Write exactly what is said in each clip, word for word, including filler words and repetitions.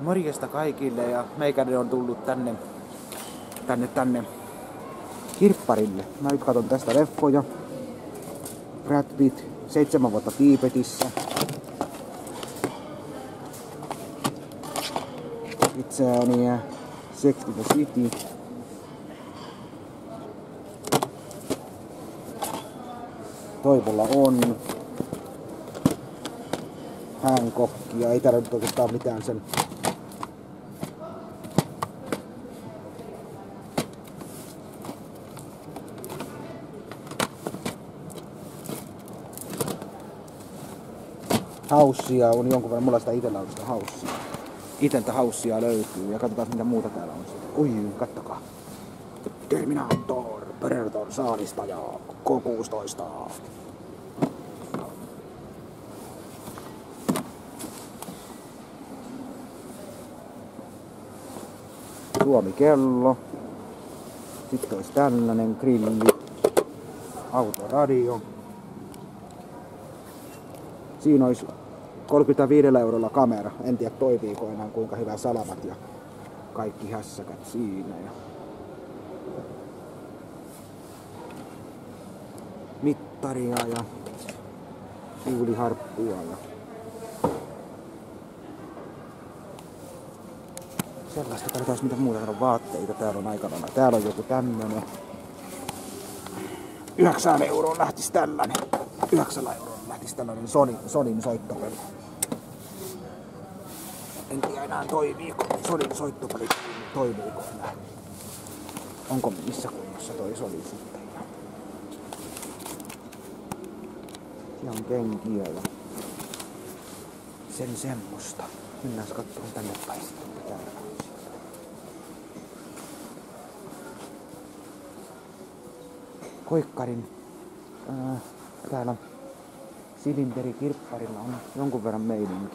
Morjesta kaikille ja meikäinen on tullut tänne, tänne, tänne kirpparille. Mä nyt katon tästä leffoja. Brad Pitt, seitsemän vuotta Tiibetissä. Itseäni ja Sex in the City. Toivolla on Hancockia, ei tarvitse oikeastaan mitään sen Haussia on jonkun verran, mulla sitä itellä on sitä Haussia. Iteltä Haussia löytyy ja katsotaan mitä muuta täällä on. Oi, kattokaa. Terminator, Predator, Saalistaja, K kuusitoista. Suomi-kello. Sitten olisi tällainen grilli. Autoradio. Siinä olisi kolmekymmentäviisi eurolla kamera. En tiedä toimiiko enää kuinka hyvä salamat ja kaikki hässäkät siinä. Ja mittaria ja viuliharppua ja sellaista. Katsotaan mitä muuta. Täällä on vaatteita. Täällä on aikanaan. Täällä on joku tämmönen. Yhdeksän euroon lähtis tällainen. Yhdeksällä euroon lähtis tällainen Sony, Sonyn soittopeli. En tiedä enää toimiiko. Sonyn soittopeli toimiiko enää. Onko missä kunnossa toi Sony sitten? Siellä on kenkiä ja sen semmoista. Mennään katsomaan tänne päin sitten. Koikkarin ää, täällä silinterikirpparilla on jonkun verran meininki.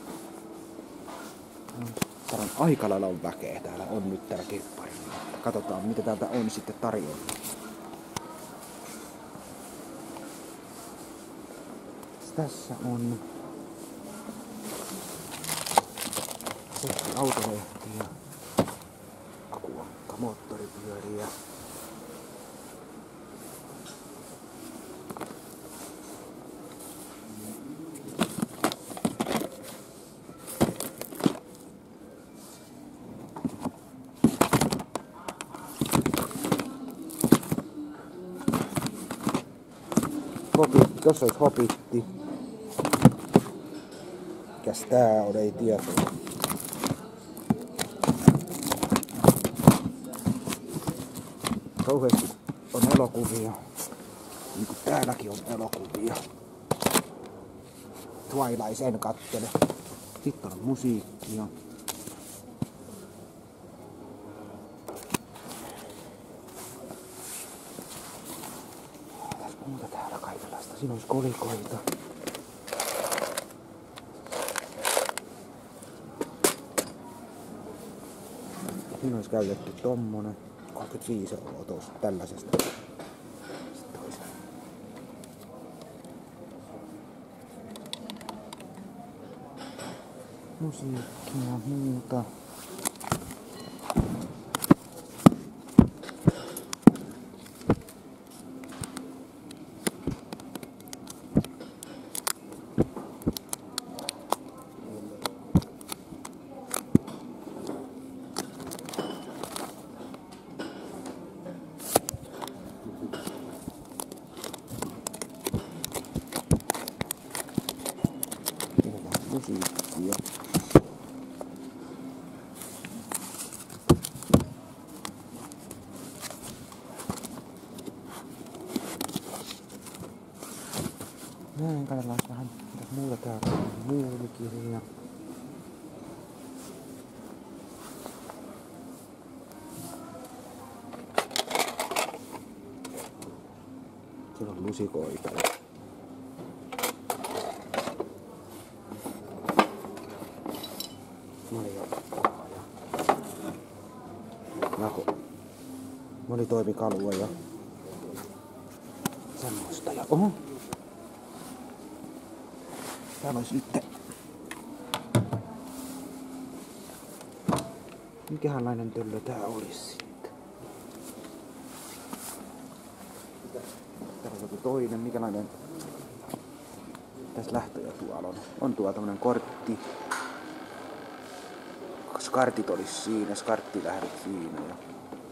Täällä on aika lailla on väkeä täällä on nyt täällä kirpparilla. Katsotaan mitä täältä on sitten tarjolla. Tässä on setti autolehtiä, akuankka, moottoripyöriä. Hobbit, jos olisi Hobbitti. Mikäs tää on, ei tietoa. Kauheasti on elokuvia. Niin kuin täälläkin on elokuvia. Twilight sen kattele. Sitten on musiikkia. Muuta täällä kaikenlaista. Siinä olisi kolikoita. Siinä olisi käytetty tommonen kolmekymmentäviisi euroa tuossa tällaisesta. Sitten olisi musiikkia ja muuta. Musiikkia. Näin katsellaan vähän mitä muuta täällä on. Muulikirja. Siellä on lusikoita. Jako monitoimikalua ja semmoista. Ja oho! Täällä olisi nyt Mikähänlainen töllö tää olisi sitten? Täällä on joku toinen, mikälainen tässä lähtöjä tuolla on. On tuolla tämmönen kortti. Skartit olisi siinä, skarttilähdet siinä. Ja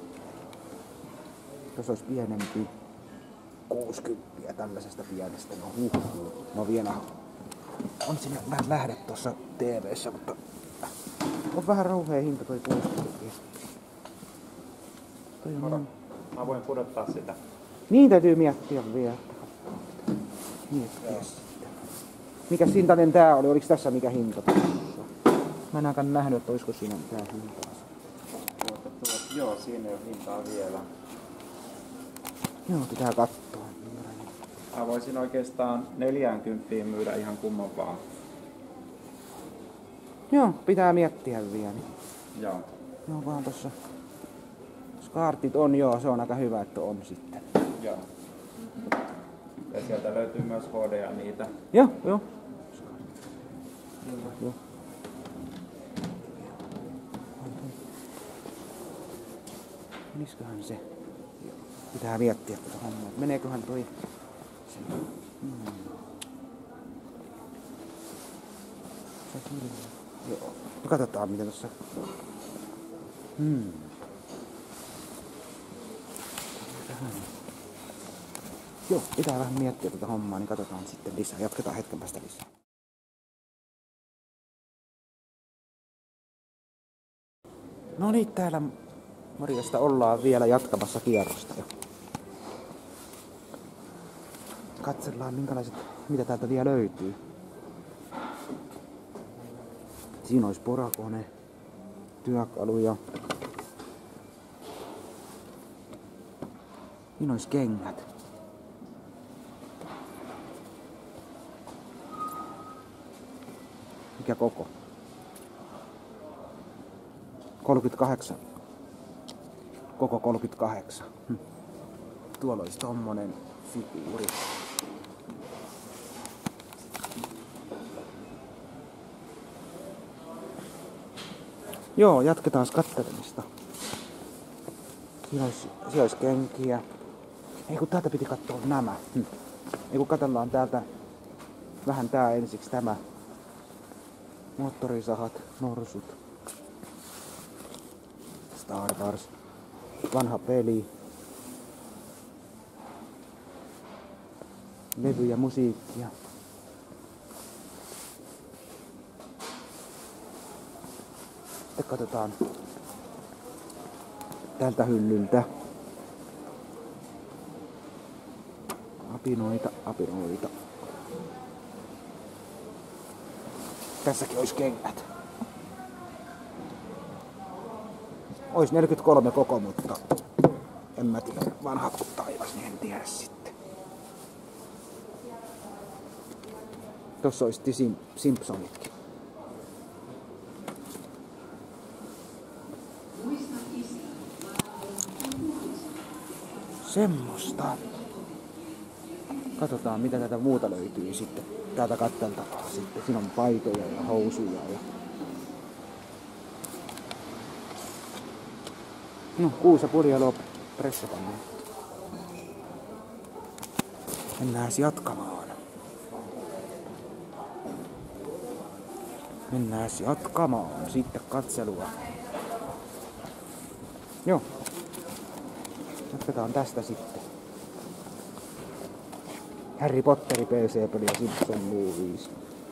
tuossa olisi pienempi. kuusikymmentä tällaisesta pienestä. No huh. No vielä on sinne vähän lähdet tuossa T V:ssä, mutta on vähän rouhea hinta toi kuusikymmentä. Toi on... Mä voin pudottaa sitä. Niin täytyy miettiä vielä. Miettiä sitä. Mikä hintainen tää oli? Oliko tässä mikä hinta? Mä en ainakaan nähnyt, että olisiko siinä mitään hintaa. Tuota, tuota, joo, siinä ei ole hintaa vielä. Joo, pitää katsoa. Mä voisin oikeastaan neljäänkymmeneen myydä ihan kumman vaan. Joo, pitää miettiä vielä. Joo. Joo, vaan tossa skartit on, joo, se on aika hyvä, että on sitten. Joo. Ja sieltä löytyy myös H D ja niitä. Joo, joo. Joo. Menisköhän se? Pitää miettiä tätä hommaa. Meneeköhän toi... Hmm. Joo. No katsotaan miten tossa... Hmm. Tähän. Joo, pitää vähän miettiä tätä hommaa, niin katsotaan sitten lisää. Jatketaan hetken päästä lisää. No niin, täällä morjesta ollaan vielä jatkamassa kierrosta. Katsellaan minkälaiset, mitä täältä vielä löytyy. Siinä olisi porakone, työkaluja. Siinä olisi kengät. Mikä koko? kolmekymmentäkahdeksan. Koko kolmekymmentäkahdeksan. Hm. Tuolla olisi tommonen figuuri. Joo, jatketaan katselemista. Siinä olisi, siellä olisi kenkiä. Ei kun täältä piti katsoa nämä. Hm. Ei kun katsellaan täältä vähän tää ensiksi tämä. Moottorisahat, norsut. Star Wars. Vanha peli. Levy ja musiikkia. Sitten katsotaan tältä hyllyltä. Apinoita, apinoita. Tässäkin olisi kengät. Ois neljäkymmentäkolme koko, mutta en mä tiedä. Vanhat kuin taivas, niin en tiedä sitten. Tossa olisi Sim Simpsonitkin. Semmosta. Katsotaan mitä tätä muuta löytyy sitten. Täältä katteltavaa sitten. Siinä on paitoja ja housuja ja... No, kuusi ja puoli aloa pressataan. Mennään jatkamaan. Mennään jatkamaan sitten katselua. Joo. Jatketaan tästä sitten. Harry Potteri P C-peli ja Simpson Movies.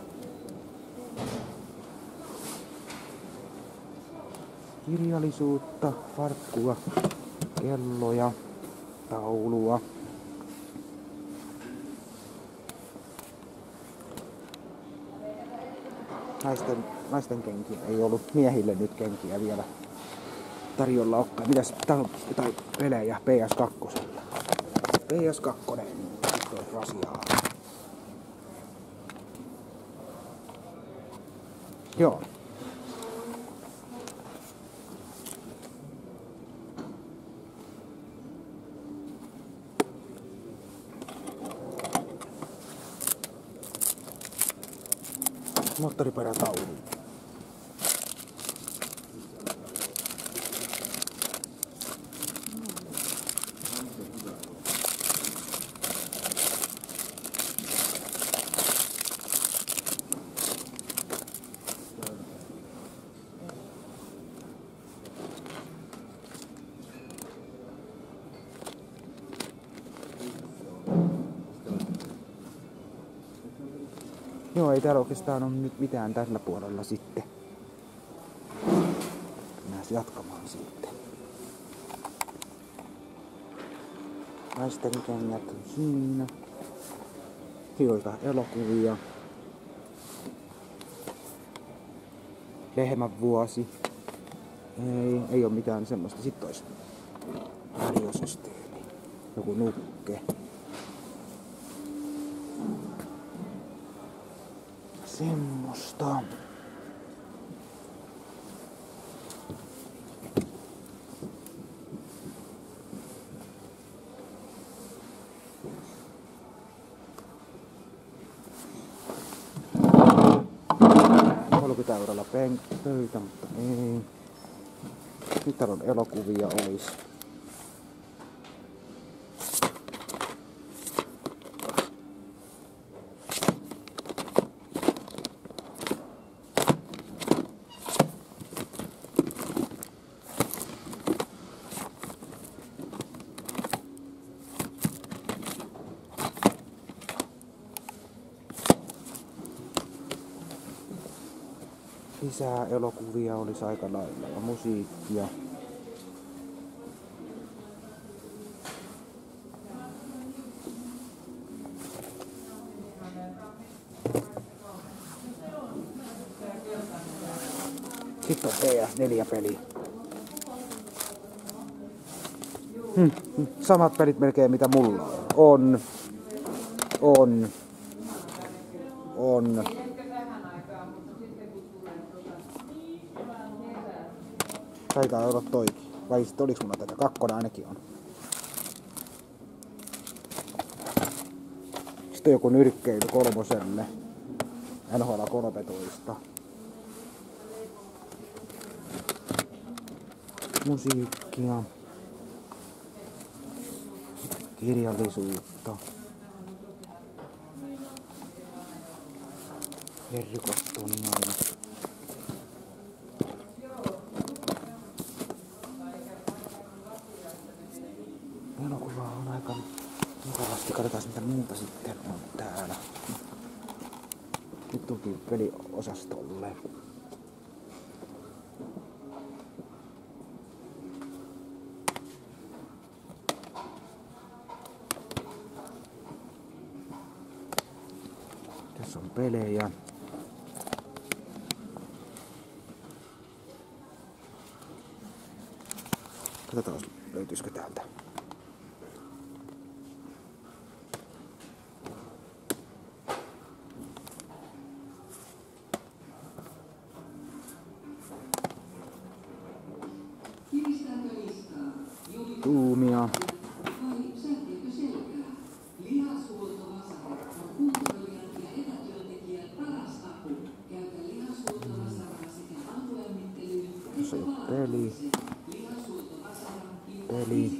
Kirjallisuutta, farkkua, kelloja, taulua. Naisten, naisten kenkiä ei ollut, miehille nyt kenkiä vielä tarjolla olekaan. Mitäs, tää on jotain pelejä P S kaksi. P S kaksi, sitten on rasiaa. Joo. Moottoriperätaulu. Joo, ei täällä oikeastaan ole nyt mitään tällä puolella sitten. Mennään jatkamaan sitten. Naisten kengät on siinä. Joita elokuvia. Lehmän vuosi. Ei, ei oo mitään semmoista. Sitten ois radiosysteemi. Joku nukke. Semmosta. kolmekymmentä eurolla pöytä, mutta ei. Nyt täällä on elokuvia ois. Lisää elokuvia olisi aika lailla ja musiikkia. Sitten on P S neljä peli. Hmm. Samat pelit melkein mitä mulla on. On. On. On. Taitaa olla toikin. Vai sitten oliks mulla tätä? Kakkonen ainakin on. Sitten on joku nyrkkeily kolmoselle. N H L kolmetoista. Musiikkia. Kirjallisuutta. Jerry Cottonia. Elokuva on aika mukavasti. Katsotaan mitä muuta sitten on täällä. Nyt tultiin peliosastolle. Tässä on pelejä. Katsotaan löytyisikö täältä. Tuumia. Tässä on peli. Peli.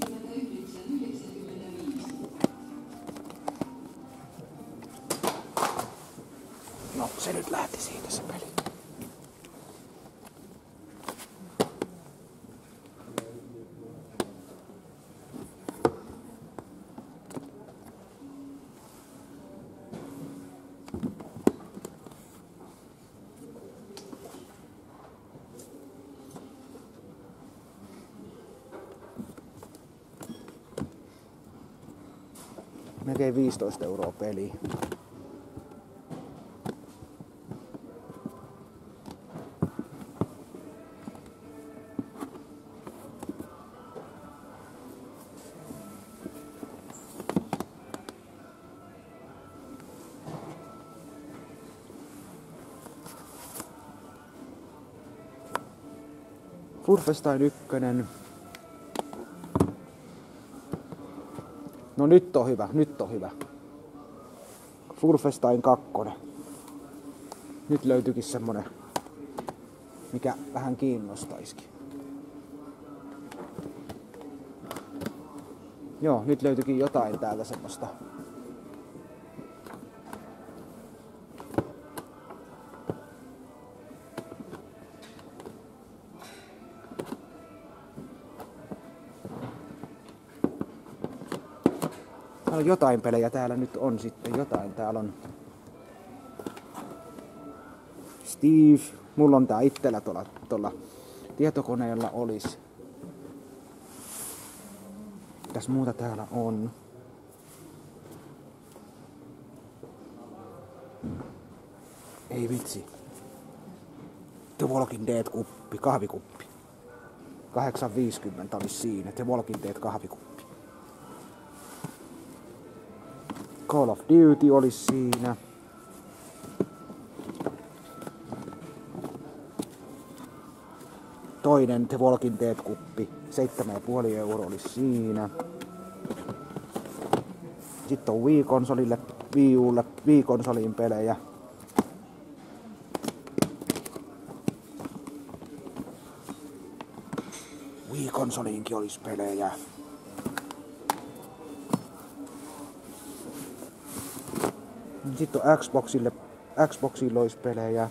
No, se nyt lähti siitä se peli. Melkein viisitoista euroa peli. Furfestain ykkönen. No nyt on hyvä, nyt on hyvä. Furfestain kakkonen. Nyt löytyykin semmonen, mikä vähän kiinnostaisikin. Joo, nyt löytyykin jotain täältä semmoista. Täällä on jotain pelejä täällä nyt on sitten, jotain täällä on. Steve, mulla on tää itsellä tuolla, tuolla tietokoneella olis. Mitäs muuta täällä on? Ei vitsi. The Walking Dead-kuppi, kahvikuppi. kahdeksan viisikymmentä oli siinä. The Walking Dead kahvikuppi. Call of Duty oli siinä. Toinen The Walking Dead-kuppi. seitsemän pilkku viisi euroa oli siinä. Sitten on Wii-konsolille, Wii Ulle, Wii-konsoliin pelejä. Wii-konsoliinkin olisi pelejä. Sitten on Xboxille, Xboxille olisi pelejä.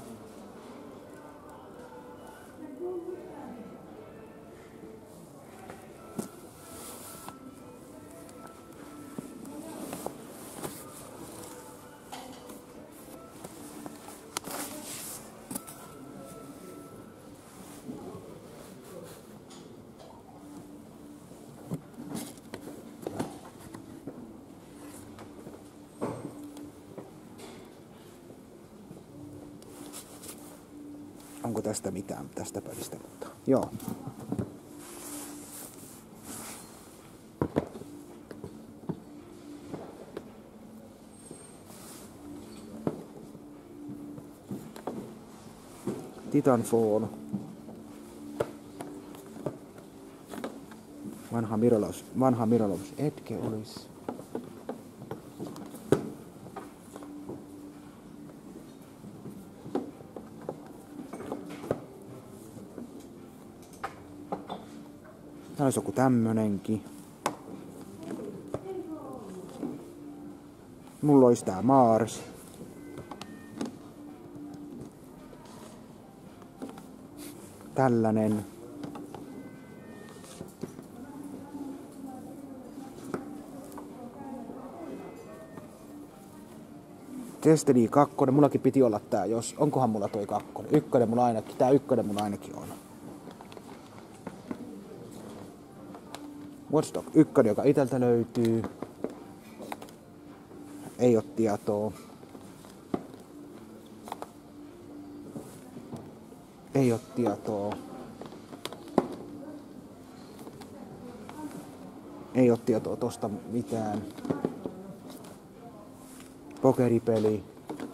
Onko tästä mitään tästä pelistä? Mutta joo. Titanfall. Vanha Mirror's, vanha Mirror's Edge olisi. Täällä olisi joku tämmönenkin. Mulla olisi tää Mars. Tällainen. Destiny kaksi, mullakin piti olla tää, jos onkohan mulla toi kakkonen. Ykkönen mulla ainakin, tää ykkönen mulla ainakin on. Watch Dogs yksi, joka iteltä löytyy. Ei oo tietoa. Ei oo tietoa. Ei oo tietoa tosta mitään. Pokeripeli.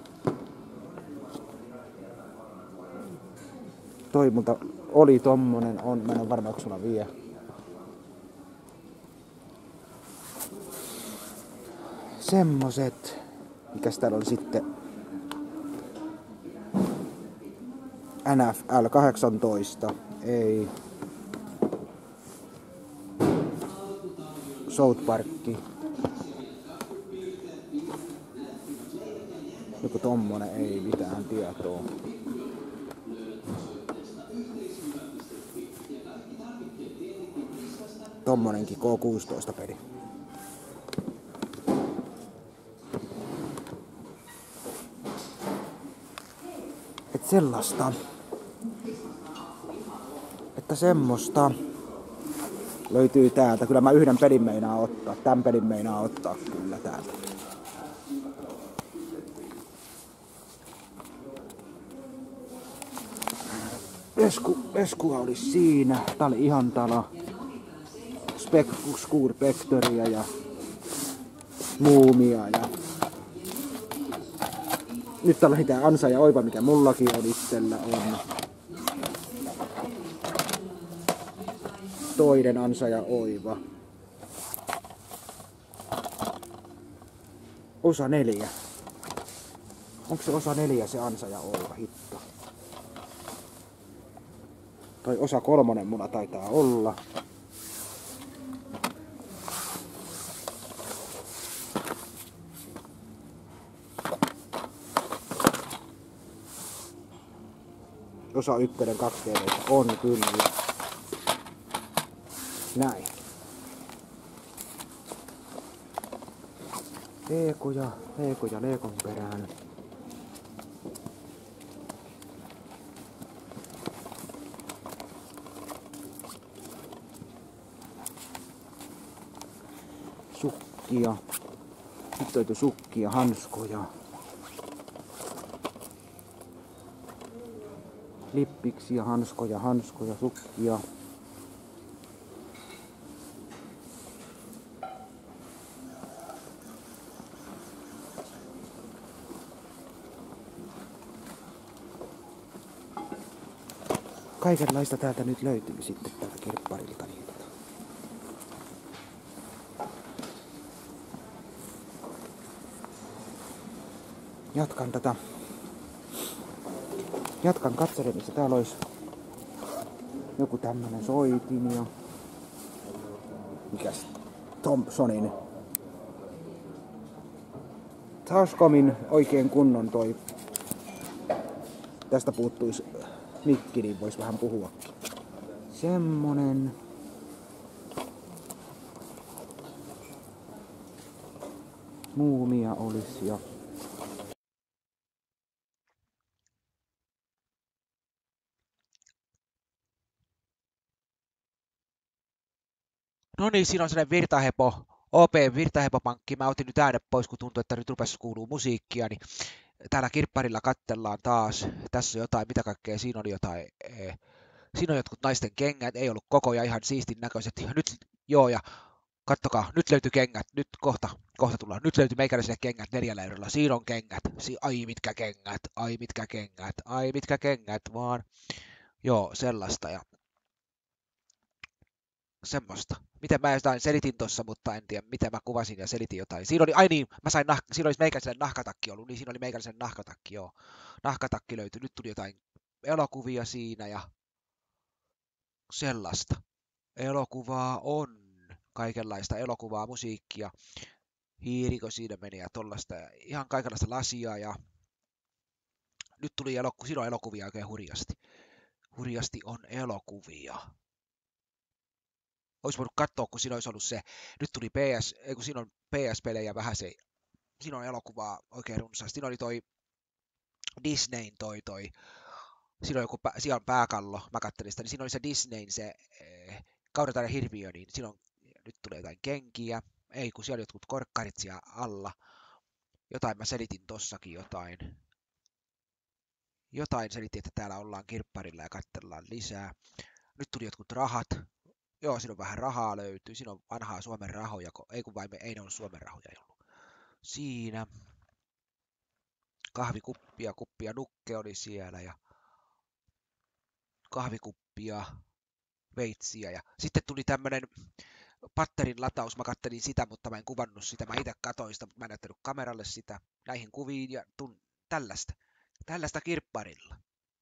Toi multa oli tommonen, on, mä en oo varma, onko sulla vie. Semmoset. Mikäs täällä oli sitten? N F L kahdeksantoista. Ei. South Parkki. Joku tommonen, ei mitään tietoa. Tommonenkin K kuusitoista peli. Et sellaista. Että semmoista löytyy täältä. Kyllä mä yhden pelin meinaa ottaa. Tän pelin meinaa ottaa kyllä täältä. Esku, Eskua oli siinä. Tää oli ihan tala. Spectria ja Muumia ja nyt täällä on tää Ansa ja Oiva, mikä mullakin on itsellä on. Toinen Ansa ja Oiva. Osa neljä. Onko se osa neljä se Ansa ja Oiva? Hitto. Tai osa kolmonen mulla taitaa olla. Osa ykkönen kaksi D V on kyllä. Näin. Leekoja, leekoja leekon perään. sukkia. Nyt löytyi sukkia, hanskoja. Lippiksiä, hanskoja, hanskoja, sukkia. Kaikenlaista täältä nyt löytyy sitten täältä kirpparilta. Niin tota. Jatkan tätä. Jatkan katselemista. Täällä olisi joku tämmönen soitin ja mikäs Thompsonin Tascomin oikein kunnon toi. Tästä puuttuisi mikki, niin vois vähän puhuakin. Semmonen. Muumia olisi ja no niin, siinä on sellainen virtahepo, O P virtahepopankki. Mä otin nyt äänet pois, kun tuntui, että nyt rupesi kuuluu musiikkia, niin täällä kirpparilla kattellaan taas. Tässä on jotain, mitä kaikkea, siinä oli jotain, ee, siinä on jotkut naisten kengät, ei ollut koko ja ihan siistin näköiset. Ja nyt, joo, ja kattokaa, nyt löytyi kengät, nyt kohta, kohta tullaan. Nyt löytyi meikäläisille kengät neljällä eurolla, siinä on kengät, si- ai mitkä kengät, ai mitkä kengät, ai mitkä kengät, vaan joo, sellaista ja semmoista. Miten mä jotain selitin tossa, mutta en tiedä, miten mä kuvasin ja selitin jotain. Siinä oli, ai niin, mä sain, nah, siinä olisi meikäläisen nahkatakki ollut, niin siinä oli meikäläisen nahkatakki, joo. Nahkatakki löytyi, nyt tuli jotain elokuvia siinä ja sellaista. Elokuvaa on, kaikenlaista elokuvaa, musiikkia, hiirikö siinä meni ja tollaista, ja ihan kaikenlaista lasia ja nyt tuli eloku, siinä on elokuvia oikein hurjasti. Hurjasti on elokuvia. Olisi voinut katsoa, kun siinä olisi ollut se, nyt tuli P S, ei kun siinä on P S-pelejä vähän se, siinä on elokuvaa oikein runsaasti. Siinä oli toi Disneyn toi toi, siinä on joku, siellä on pääkallo, mä kattelin sitä, niin siinä oli se Disneyn se eh, Kaudatainen hirviö, niin siinä on, nyt tulee jotain kenkiä, ei kun siellä oli jotkut korkkarit siellä alla, jotain mä selitin tossakin jotain, jotain selitin, että täällä ollaan kirpparilla ja katsellaan lisää. Nyt tuli jotkut rahat. Joo, siinä on vähän rahaa löytyy. Siinä on vanhaa Suomen rahoja. Ei kun vain me, ei ne ole Suomen rahoja ollut. Siinä. Kahvikuppia, kuppia nukke oli siellä ja kahvikuppia, veitsiä. Ja sitten tuli tämmönen patterin lataus. Mä kattelin sitä, mutta mä en kuvannut sitä. Mä itse katoin sitä, mutta mä en näyttänyt kameralle sitä. Näihin kuviin ja tun, tällaista. Tällaista kirpparilla.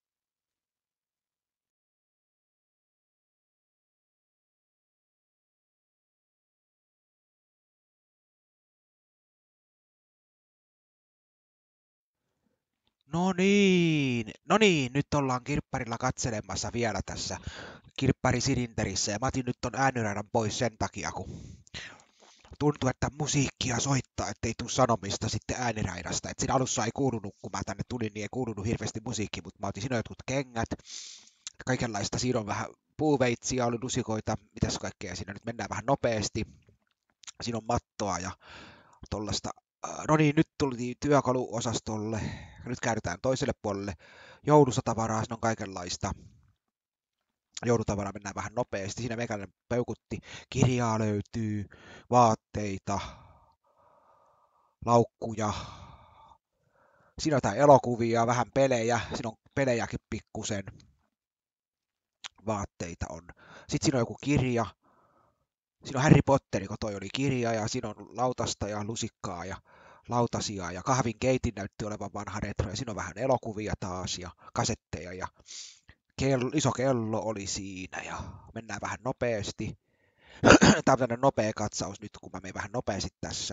No niin, no niin, nyt ollaan kirpparilla katselemassa vielä tässä kirpparisilinderissä ja mä otin nyt ton ääniradan pois sen takia, kun tuntuu, että musiikkia soittaa, ettei tuu sanomista sitten ääniraidasta. Et siinä alussa ei kuulunut, kun mä tänne tulin, niin ei kuulunut hirveästi musiikki, mutta mä otin siinä jotkut kengät, kaikenlaista, siinä on vähän puuveitsiä, oli lusikoita, mitäs kaikkea siinä nyt mennään vähän nopeasti. Siinä on mattoa ja tollasta. No niin, nyt tuli työkaluosastolle. Nyt käydetään toiselle puolelle. Joulusatavaraa, siinä on kaikenlaista. Joulutavaraa mennään vähän nopeasti. Siinä meikäläinen peukutti. Kirjaa löytyy, vaatteita, laukkuja. Siinä on jotain elokuvia, vähän pelejä. Siinä on pelejäkin pikkusen. Vaatteita on. Sitten siinä on joku kirja. Siinä on Harry Potteri, kun toi oli kirja, ja siinä on lautasta ja lusikkaa ja lautasia, ja kahvin keitin näytti olevan vanha retro, ja siinä on vähän elokuvia taas, ja kasetteja, ja kello, iso kello oli siinä, ja mennään vähän nopeasti. Tämä on tämmöinen nopea katsaus nyt, kun mä menen vähän nopeasti tässä.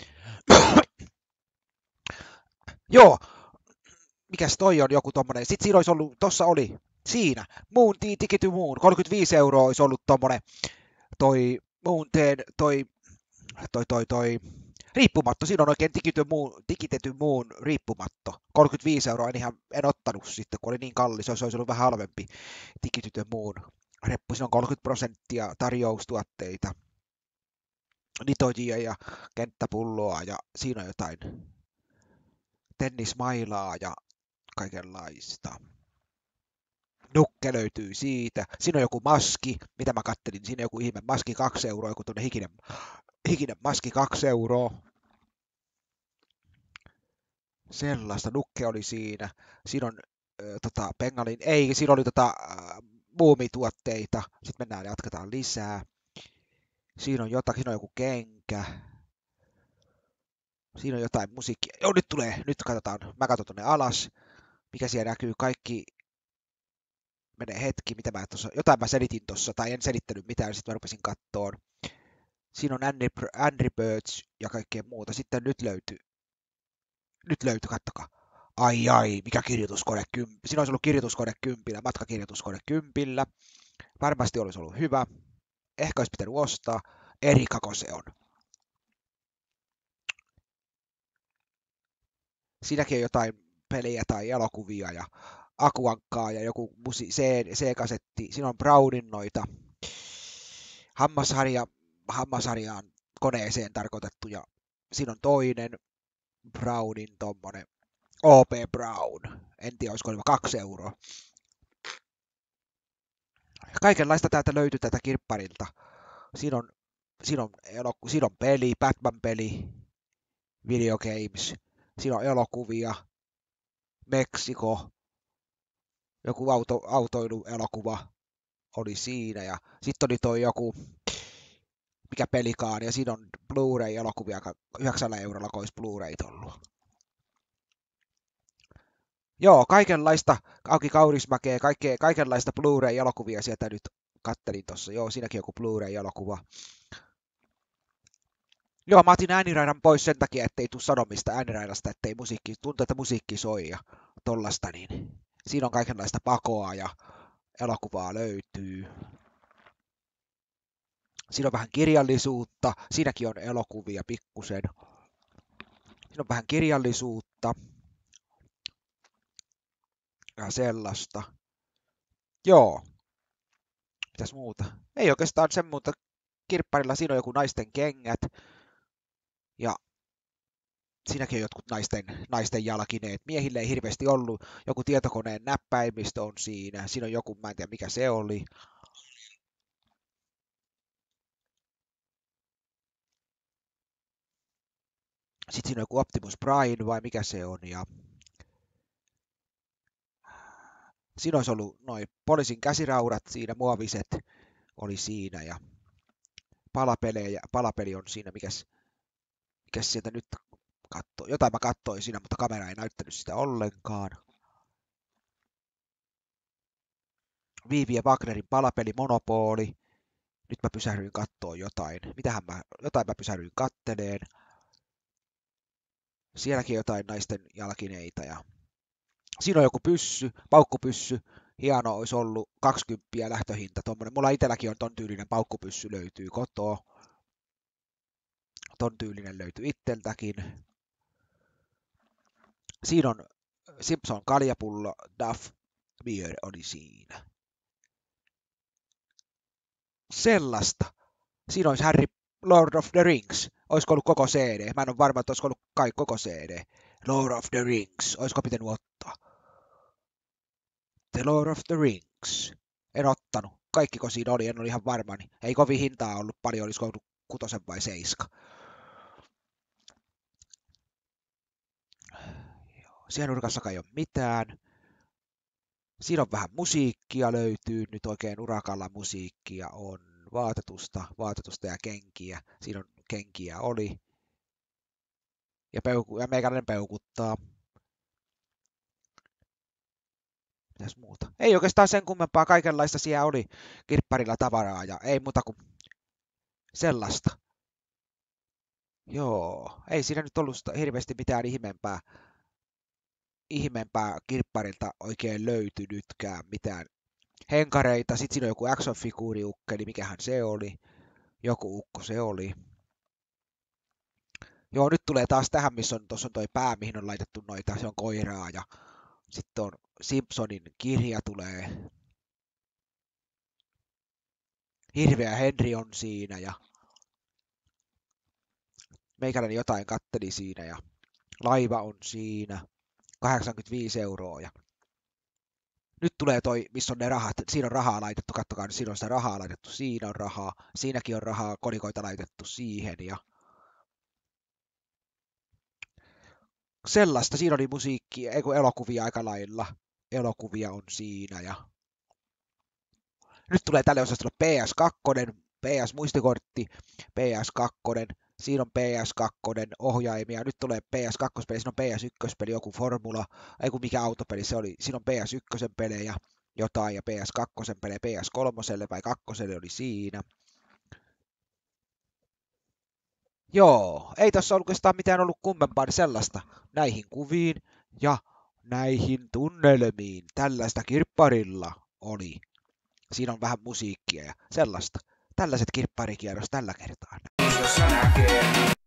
Joo, mikäs toi on joku tommonen, sit siinä olisi ollut, tossa oli, siinä, Moon, Ticket to Moon, kolmekymmentäviisi euroa olisi ollut tommonen, toi Moonteen, toi, toi, toi, toi, riippumatto, siinä on oikein digitetty muun riippumatto. kolmekymmentäviisi euroa en ihan en ottanut sitten, kun oli niin kallis, se olisi ollut vähän halvempi digitetty muun reppu. Siinä on kolmekymmentä prosenttia tarjoustuotteita. nitojia ja kenttäpulloa ja siinä on jotain tennismailaa ja kaikenlaista. Nukke löytyy siitä. Siinä on joku maski, mitä mä kattelin. Siinä on joku ihme maski kaksi euroa, joku tuonne hikinen, hikinen maski kaksi euroa. Sellaista. Nukke oli siinä. Siinä on äh, tota, Bengalin, ei, siinä oli tota, äh, muumituotteita. Sitten mennään ja jatketaan lisää. Siinä on jotakin, siinä on joku kenkä. Siinä on jotain musiikkia. Joo, nyt tulee, nyt katsotaan. Mä katson tonne alas. Mikä siellä näkyy? Kaikki menee hetki, mitä mä tuossa, jotain mä selitin tuossa, tai en selittänyt mitään, sitten mä rupesin kattoon. Siinä on Angry, Angry Birds ja kaikkea muuta. Sitten nyt löytyy, nyt löytyy, kattokaa. Ai ai, mikä kirjoituskone kymppi. Siinä olisi ollut kirjoituskone kympillä, matkakirjoituskone kympillä. Varmasti olisi ollut hyvä. Ehkä olisi pitänyt ostaa. Erikako se on. Siinäkin on jotain pelejä tai elokuvia ja akuankkaa ja joku musi- C-kasetti. Siinä on Brownin noita hammasharja, hammasharjaan koneeseen tarkoitettu ja siinä on toinen Brownin tommonen O P Brown. En tiedä, olisiko ollut kaksi euroa. Kaikenlaista täältä löytyy tätä kirpparilta. Siinä on, siinä on, eloku- siinä on peli, Batman-peli, video games. Siinä on elokuvia, Meksiko, joku auto, autoiluelokuva oli siinä. Ja sitten oli toi joku, mikä pelikaan, ja siinä on Blu-ray-elokuvia, yhdeksällä eurolla olisi Blu-rayt ollut. Joo, kaikenlaista Auki Kaurismäkeä, kaikkea, kaikenlaista Blu-ray-elokuvia sieltä nyt kattelin tuossa. Joo, siinäkin joku Blu-ray-elokuva. Joo, mä otin ääniraidan pois sen takia, ettei tuu sanomista ääniraidasta, ettei musiikki, tuntuu, että musiikki soi ja tollasta niin. Siinä on kaikenlaista pakoa ja elokuvaa löytyy. Siinä on vähän kirjallisuutta, siinäkin on elokuvia pikkusen. Siinä on vähän kirjallisuutta ja sellaista. Joo. Mitäs muuta? Ei oikeastaan sen muuta. Kirpparilla siinä on joku naisten kengät. Ja siinäkin on jotkut naisten, naisten jalkineet. Miehille ei hirveästi ollut. Joku tietokoneen näppäimistö on siinä. Siinä on joku, mä en tiedä mikä se oli. Sitten siinä on joku Optimus Prime vai mikä se on. Ja siinä olisi ollut noin poliisin käsiraudat siinä, muoviset oli siinä. Ja palapelejä, palapeli on siinä, mikäs, mikäs sieltä nyt katsoo. Jotain mä katsoin siinä, mutta kamera ei näyttänyt sitä ollenkaan. Viivi ja Wagnerin palapeli Monopoli. Nyt mä pysähdyin kattoon jotain. Mitähän mä, jotain mä pysähdyin katteleen. Sielläkin jotain naisten jalkineita. Ja siinä on joku pyssy, paukkupyssy. Hieno olisi ollut kaksikymmentä lähtöhinta. Tommonen. Mulla itselläkin on ton tyylinen paukkupyssy löytyy kotoa. Ton tyylinen löytyy itseltäkin. Siinä on Simpson kaljapullo, Duff Beer oli siinä. Sellaista. Siinä olisi Harry Lord of the Rings. Olisiko ollut koko C D? Mä en ole varma, että olisiko ollut kai koko C D. Lord of the Rings. Olisiko pitänyt ottaa? The Lord of the Rings. En ottanut. Kaikkiko siinä oli, en ole ihan varma. Niin ei kovin hintaa ollut paljon, olisiko ollut kutosen vai seiska. Siellä nurkassakaan ei ole mitään. Siinä on vähän musiikkia löytyy. Nyt oikein urakalla musiikkia on. Vaatetusta, vaatetusta ja kenkiä. Siinä on kenkiä oli. Ja, peuku, ja meikäläinen peukuttaa. Mitäs muuta? Ei oikeastaan sen kummempaa, kaikenlaista siellä oli kirpparilla tavaraa ja ei muuta kuin sellaista. Joo, ei siinä nyt ollut hirveästi mitään ihmeempää, ihmeempää kirpparilta oikein löytynytkään, mitään henkareita. Sitten siinä on joku action-figuuriukkeli, mikähän se oli. Joku ukko se oli. Joo, nyt tulee taas tähän, missä on, tuossa on toi pää, mihin on laitettu noita, se on koiraa ja sitten on Simpsonin kirja tulee. Hirveä Henry on siinä ja meikäläinen jotain katteli siinä ja laiva on siinä, kahdeksankymmentäviisi euroa ja nyt tulee toi, missä on ne rahat, siinä on rahaa laitettu, kattokaa, niin siinä on sitä rahaa laitettu, siinä on rahaa, siinäkin on rahaa, kolikoita laitettu siihen ja sellaista, siinä oli musiikkia, ei kun elokuvia aika lailla, elokuvia on siinä ja nyt tulee tälle osastolle P S kaksi, P S-muistikortti, P S kaksi, siinä on P S kaksi ohjaimia, nyt tulee P S kaksi-peli, siinä on P S yksi-peli, joku Formula, ei kun mikä autopeli se oli, siinä on P S yksi pelejä, jotain, ja P S kaksi pelejä, P S kolme vai kaksi oli siinä. Joo, ei tässä oikeastaan mitään ollut kummempaa niin sellaista näihin kuviin ja näihin tunnelmiin. Tällaista kirpparilla oli. Siinä on vähän musiikkia ja sellaista. Tällaiset kirpparikierros tällä kertaa.